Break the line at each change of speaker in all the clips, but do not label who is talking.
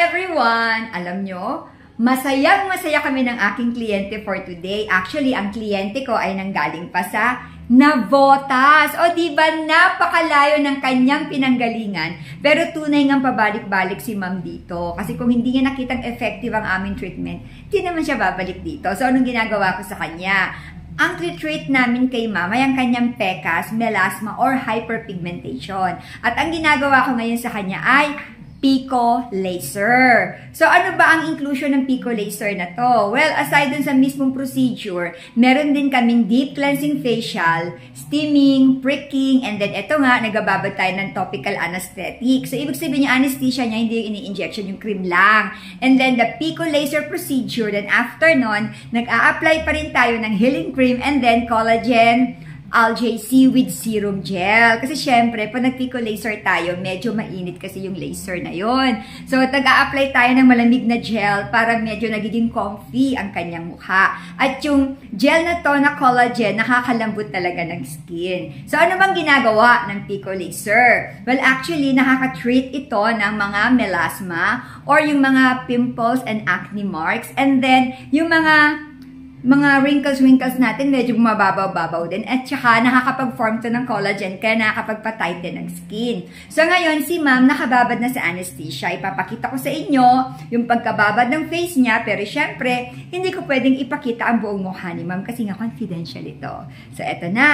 everyone! Alam nyo, masayang-masaya kami ng aking kliyente for today. Actually, ang kliyente ko ay nanggaling pa sa Navotas. O diba, napakalayo ng kanyang pinanggalingan. Pero tunay ngang pabalik-balik si ma'am dito. Kasi kung hindi niya nakitang effective ang aming treatment, hindi naman siya babalik dito. So, anong ginagawa ko sa kanya? Ang treat namin kay ma'am ay ang kanyang PECAS, melasma, or hyperpigmentation. At ang ginagawa ko ngayon sa kanya ay Pico Laser. So, ano ba ang inclusion ng Pico Laser na to? Well, aside dun sa mismong procedure, meron din kaming deep cleansing facial, steaming, pricking, and then eto nga, nagababad tayo ng topical anesthetic. So, ibig sabihin yung anesthesia niya, hindi yung ini-injection, yung cream lang. And then, the Pico Laser procedure, then after nun, nag-a-apply pa rin tayo ng healing cream, and then collagen, Algae Seaweed Serum Gel. Kasi syempre, pag nag-Pico Laser tayo, medyo mainit kasi yung laser na yon. So, nag-a-apply tayo ng malamig na gel para medyo nagiging comfy ang kanyang mukha. At yung gel na to na collagen, nakakalambot talaga ng skin. So, ano bang ginagawa ng Pico Laser? Well, actually, nakaka-treat ito ng mga melasma or yung mga pimples and acne marks. And then, yung mga wrinkles natin, medyo mababaw-babaw din. At saka, nakakapag-form to ng collagen, kaya nakakapagpa-tighten ng skin. So, ngayon, si ma'am, nakababad na sa anesthesia. Ipapakita ko sa inyo yung pagkababad ng face niya, pero syempre, hindi ko pwedeng ipakita ang buong mukha ni ma'am kasi nga confidential ito. So, eto na.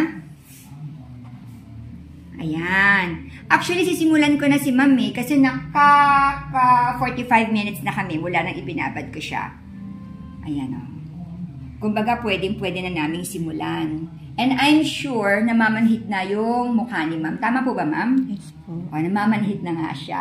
Ayan. Actually, sisimulan ko na si ma'am kasi 45 minutes na kami mula nang ibinabad ko siya. Ayan o. Kumbaga, pwede na naming simulan. And I'm sure na mamanhit na yung mukha ni ma'am. Tama po ba, ma'am?
Yes po.
O, namamanhit na nga siya.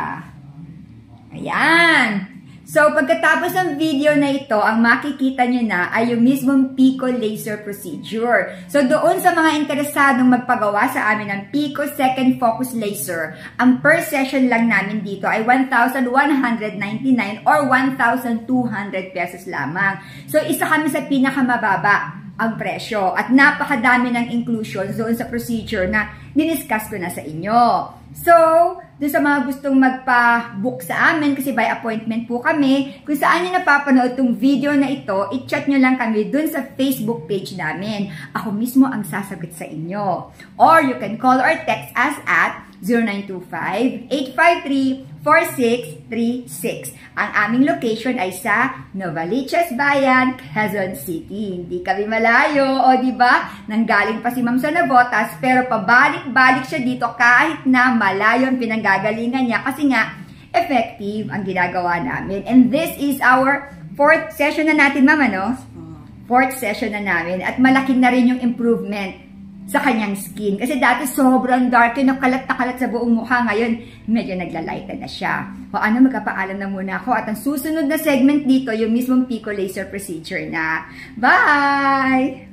Ayan! So, pagkatapos ng video na ito, ang makikita nyo na ay yung mismong Pico Laser procedure. So, doon sa mga interesadong magpagawa sa amin ng Pico Second Focus Laser, ang per session lang namin dito ay 1,199 or 1,200 pesos lamang. So, isa kami sa pinakamababa ang presyo. At napakadami ng inclusions doon sa procedure na diniscuss ko na sa inyo. So, doon sa mga gustong magpa-book sa amin, kasi by appointment po kami, kung saan nyo napapanood itong video na ito, i-chat nyo lang kami doon sa Facebook page namin. Ako mismo ang sasagot sa inyo. Or you can call or text us at 0925-853-4636. Ang aming location ay sa Novaliches Bayan, Quezon City. Hindi kami malayo, o diba? Nanggaling pa si ma'am sa Navotas, pero pabalik-balik siya dito kahit na malayo ang pinanggagalingan niya kasi nga effective ang ginagawa namin. And this is our 4th session na natin, ma'am, ano? 4th session na namin at malaki na rin yung improvement sa kanyang skin. Kasi dati sobrang dark yun, kalat na kalat sa buong mukha. Ngayon, medyo naglalighten na siya. O ano, magkapaalam na muna ako. At ang susunod na segment dito, yung mismong Pico Laser procedure na. Bye!